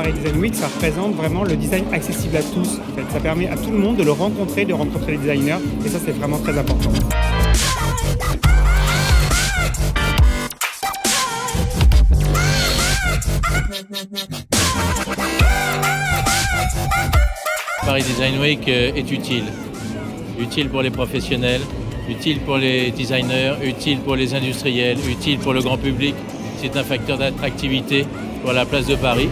Paris Design Week, ça représente vraiment le design accessible à tous. En fait. Ça permet à tout le monde de le rencontrer, de rencontrer les designers, et ça c'est vraiment très important. Paris Design Week est utile. Utile pour les professionnels, utile pour les designers, utile pour les industriels, utile pour le grand public. C'est un facteur d'attractivité pour la place de Paris.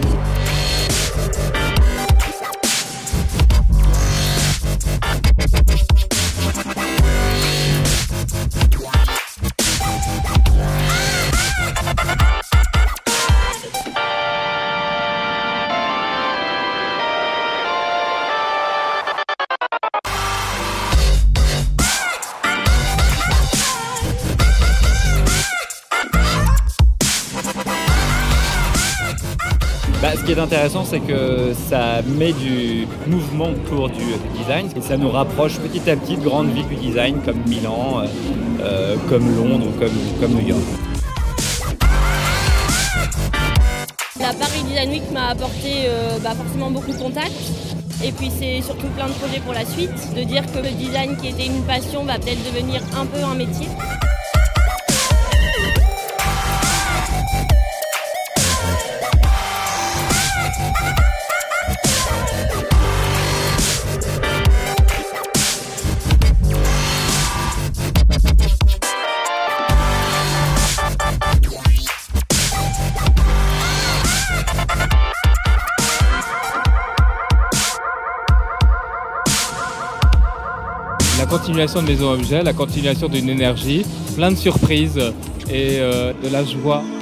Ce qui est intéressant, c'est que ça met du mouvement autour du design et ça nous rapproche petit à petit de grandes villes du design comme Milan, comme Londres, comme New York. La Paris Design Week m'a apporté forcément beaucoup de contacts. Et puis c'est surtout plein de projets pour la suite. De dire que le design qui était une passion va peut-être devenir un peu un métier. La continuation de Maison Objet, la continuation d'une énergie, plein de surprises et de la joie